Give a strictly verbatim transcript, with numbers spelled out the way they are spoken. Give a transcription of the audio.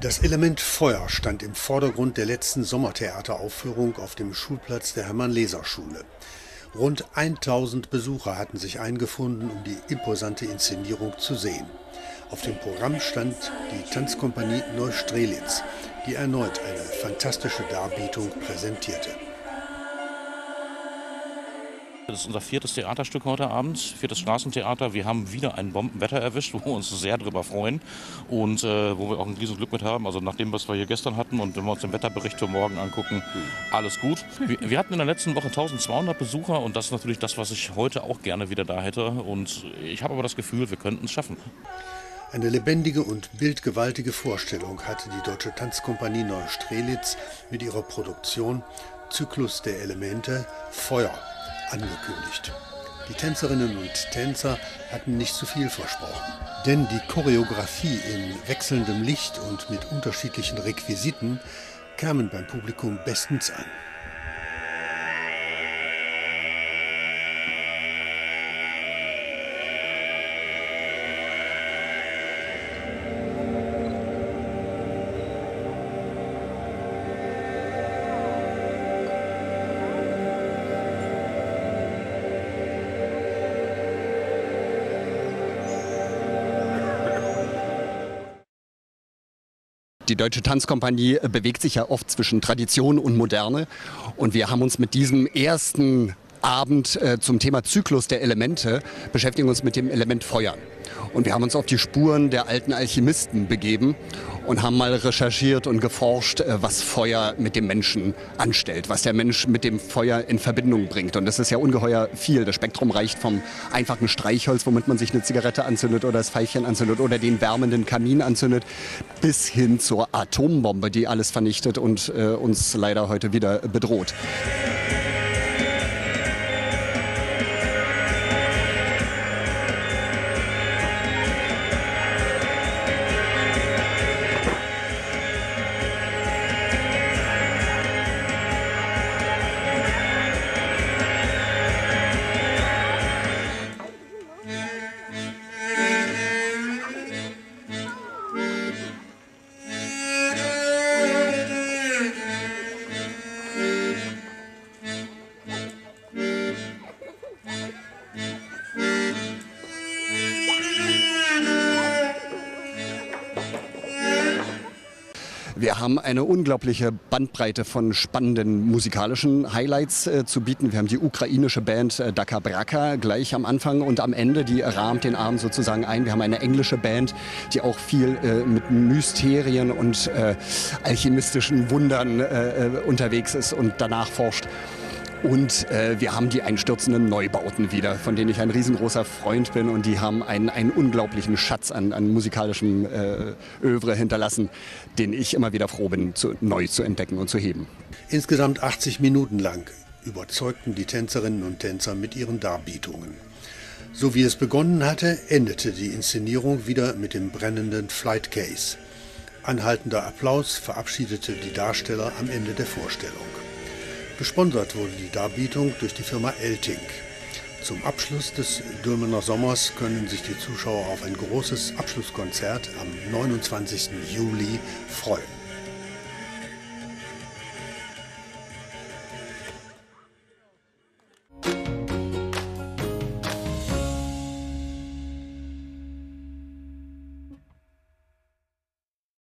Das Element Feuer stand im Vordergrund der letzten Sommertheateraufführung auf dem Schulplatz der Hermann-Leser-Schule. Rund tausend Besucher hatten sich eingefunden, um die imposante Inszenierung zu sehen. Auf dem Programm stand die Tanzkompanie Neustrelitz, die erneut eine fantastische Darbietung präsentierte. Das ist unser viertes Theaterstück heute Abend, viertes Straßentheater. Wir haben wieder ein Bombenwetter erwischt, wo wir uns sehr drüber freuen und äh, wo wir auch ein riesen Glück mit haben. Also nach dem, was wir hier gestern hatten und wenn wir uns den Wetterbericht für morgen angucken, alles gut. Wir, wir hatten in der letzten Woche eintausendzweihundert Besucher und das ist natürlich das, was ich heute auch gerne wieder da hätte. Und ich habe aber das Gefühl, wir könnten es schaffen. Eine lebendige und bildgewaltige Vorstellung hatte die Deutsche Tanzkompanie Neustrelitz mit ihrer Produktion Zyklus der Elemente Feuer angekündigt. Die Tänzerinnen und Tänzer hatten nicht zu viel versprochen, denn die Choreografie in wechselndem Licht und mit unterschiedlichen Requisiten kamen beim Publikum bestens an. Die Deutsche Tanzkompanie bewegt sich ja oft zwischen Tradition und Moderne und wir haben uns mit diesem ersten Abend äh, zum Thema Zyklus der Elemente beschäftigen uns mit dem Element Feuer. Und wir haben uns auf die Spuren der alten Alchemisten begeben und haben mal recherchiert und geforscht, äh, was Feuer mit dem Menschen anstellt, was der Mensch mit dem Feuer in Verbindung bringt. Und das ist ja ungeheuer viel. Das Spektrum reicht vom einfachen Streichholz, womit man sich eine Zigarette anzündet oder das Pfeifchen anzündet oder den wärmenden Kamin anzündet, bis hin zur Atombombe, die alles vernichtet und äh, uns leider heute wieder bedroht. Wir haben eine unglaubliche Bandbreite von spannenden musikalischen Highlights äh, zu bieten. Wir haben die ukrainische Band äh, Daka Braka gleich am Anfang und am Ende, die rahmt den Abend sozusagen ein. Wir haben eine englische Band, die auch viel äh, mit Mysterien und äh, alchemistischen Wundern äh, unterwegs ist und danach forscht. Und äh, wir haben die einstürzenden Neubauten wieder, von denen ich ein riesengroßer Freund bin. Und die haben einen, einen unglaublichen Schatz an, an musikalischem äh, Övre hinterlassen, den ich immer wieder froh bin, zu, neu zu entdecken und zu heben. Insgesamt achtzig Minuten lang überzeugten die Tänzerinnen und Tänzer mit ihren Darbietungen. So wie es begonnen hatte, endete die Inszenierung wieder mit dem brennenden Flight Case. Anhaltender Applaus verabschiedete die Darsteller am Ende der Vorstellung. Gesponsert wurde die Darbietung durch die Firma Elting. Zum Abschluss des Dülmener Sommers können sich die Zuschauer auf ein großes Abschlusskonzert am neunundzwanzigsten Juli freuen.